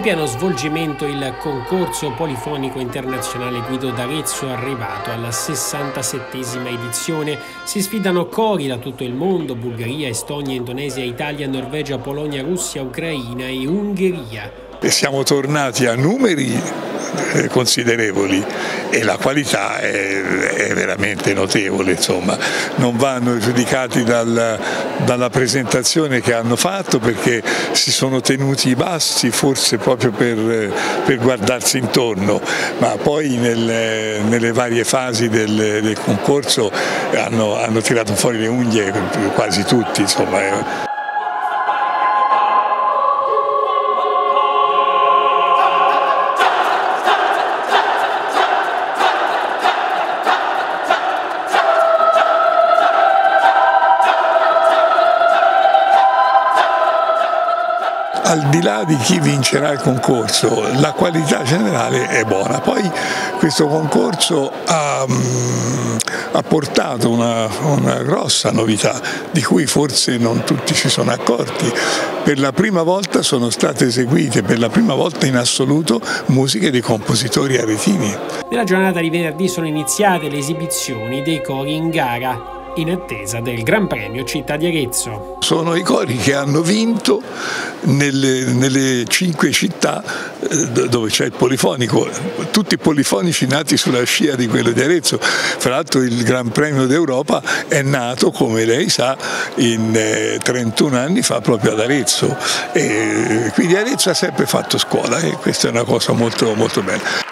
pieno svolgimento il concorso polifonico internazionale Guido d'Arezzo, arrivato alla 67esima edizione. Si sfidano cori da tutto il mondo: Bulgaria, Estonia, Indonesia, Italia, Norvegia, Polonia, Russia, Ucraina e Ungheria. E siamo tornati a numeri considerevoli e la qualità è veramente notevole, insomma. Non vanno giudicati dalla presentazione che hanno fatto, perché si sono tenuti i bassi forse proprio per guardarsi intorno, ma poi nelle varie fasi del concorso hanno tirato fuori le unghie quasi tutti, insomma. Al di là di chi vincerà il concorso, la qualità generale è buona. Poi questo concorso ha portato una grossa novità, di cui forse non tutti si sono accorti. Per la prima volta sono state eseguite, per la prima volta in assoluto, musiche di compositori aretini. Nella giornata di venerdì sono iniziate le esibizioni dei cori in gara, in attesa del Gran Premio Città di Arezzo. Sono i cori che hanno vinto nelle 5 città dove c'è il polifonico, tutti polifonici nati sulla scia di quello di Arezzo. Fra l'altro il Gran Premio d'Europa è nato, come lei sa, 31 anni fa proprio ad Arezzo, e quindi Arezzo ha sempre fatto scuola, e questa è una cosa molto, molto bella.